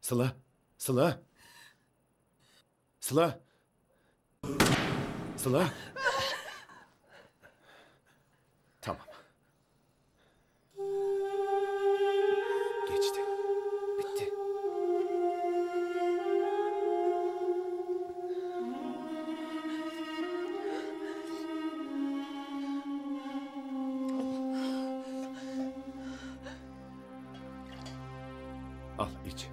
Sıla. Sıla. Sıla. Sıla. Tamam. Geçti. Bitti. Al iç.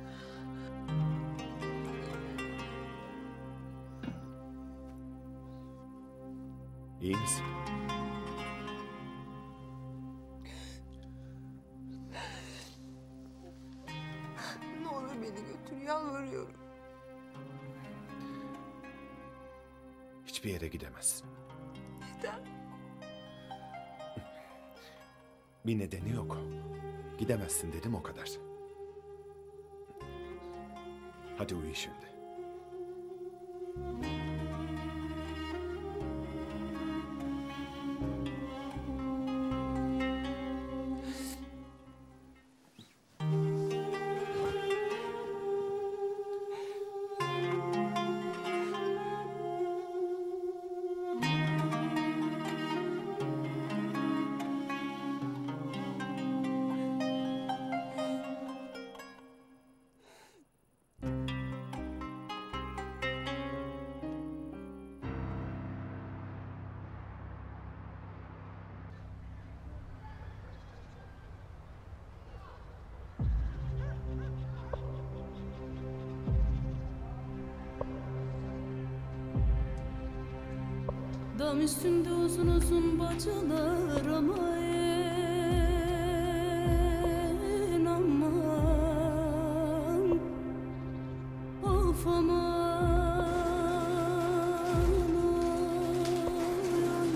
İyi misin? Ne olur beni götür, yalvarıyorum. Hiçbir yere gidemezsin. Neden? Bir nedeni yok. Gidemezsin dedim o kadar. Hadi uyu şimdi. Dam üstünde uzun uzun bacalar ama en aman, of aman, aman.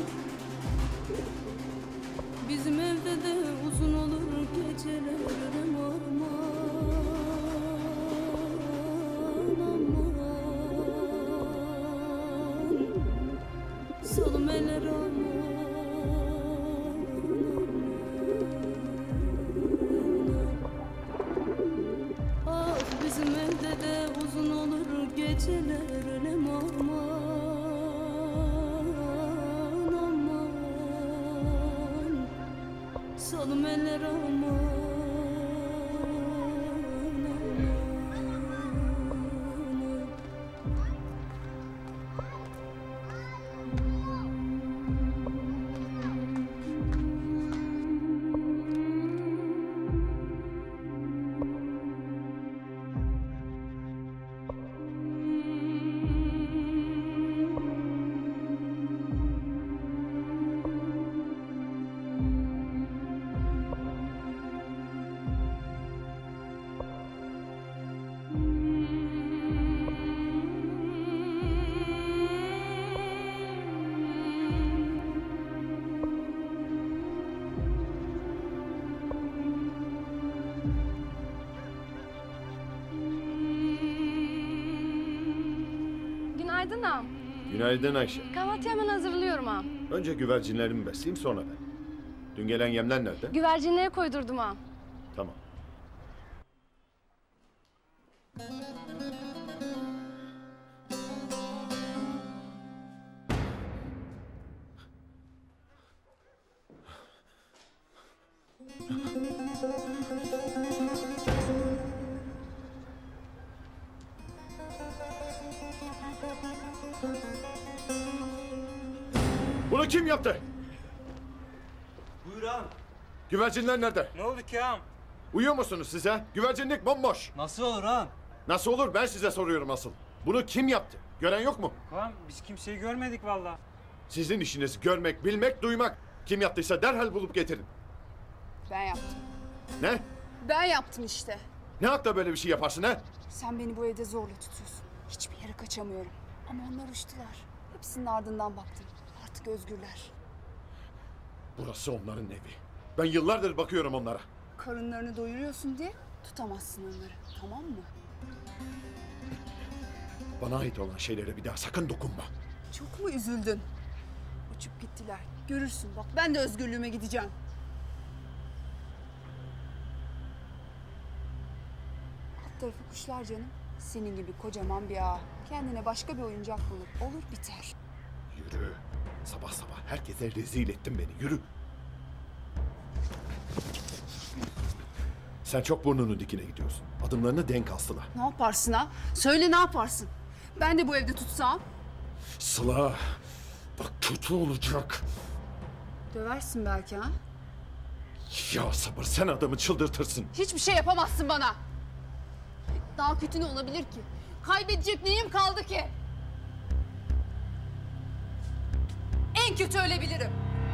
Bizim evde de uzun olur geceler aman, aman. Salım eller aman. Ah bizim evde de uzun olur geceler ölem aman, aman. Salım eller aman. Günaydın ağam. Günaydın Ayşe. Kahvaltı hemen hazırlıyorum ağam. Önce güvercinlerimi besleyeyim sonra ben. Dün gelen yemler nerede? Güvercinlere koydurdum ağam. Tamam. Bunu kim yaptı? Buyur ağam. Güvercinler nerede? Ne oldu ki ağam? Uyuyor musunuz size? Güvercinlik bomboş. Nasıl olur ağam? Nasıl olur ben size soruyorum asıl. Bunu kim yaptı? Gören yok mu? Ağam biz kimseyi görmedik vallahi. Sizin işiniz görmek, bilmek, duymak. Kim yaptıysa derhal bulup getirin. Ben yaptım. Ne? Ben yaptım işte. Ne hakla böyle bir şey yaparsın ha? Sen beni bu evde zorla tutuyorsun. Hiçbir yere kaçamıyorum. Ama onlar uçtular. Hepsinin ardından baktım. Artık özgürler. Burası onların evi. Ben yıllardır bakıyorum onlara. Karınlarını doyuruyorsun diye tutamazsın onları. Tamam mı? Bana ait olan şeylere bir daha sakın dokunma. Çok mu üzüldün? Uçup gittiler. Görürsün bak ben de özgürlüğüme gideceğim. Alt tarafı kuşlar canım. Senin gibi kocaman bir ağa. Kendine başka bir oyuncak bulur. Olur biter. Yürü. Sabah sabah herkese rezil ettin beni. Yürü. Sen çok burnunun dikine gidiyorsun. Adımlarını denk al Sıla. Ne yaparsın ha? Söyle ne yaparsın? Ben de bu evde tutsam? Sıla. Bak kötü olacak. Döversin belki ha? Ya sabır, sen adamı çıldırtırsın. Hiçbir şey yapamazsın bana. Daha kötü ne olabilir ki? Kaybedecek neyim kaldı ki? En kötü ölebilirim.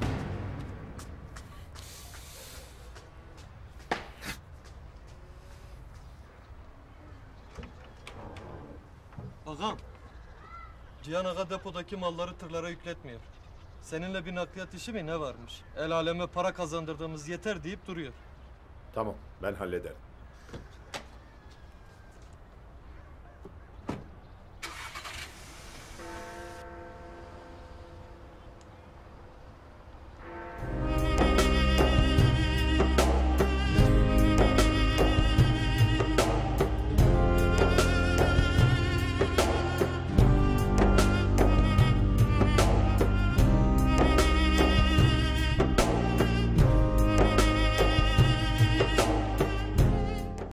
Ağam, Cihan Ağa depodaki malları tırlara yükletmiyor. Seninle bir nakliyat işi mi ne varmış? El aleme para kazandırdığımız yeter deyip duruyor. Tamam, ben hallederim.